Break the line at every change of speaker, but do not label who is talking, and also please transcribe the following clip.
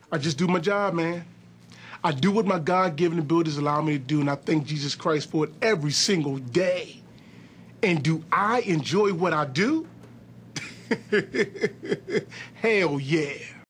I just do my job, man. I do what my God-given abilities allow me to do, and I thank Jesus Christ for it every single day. And do I enjoy what I do? Hell yeah.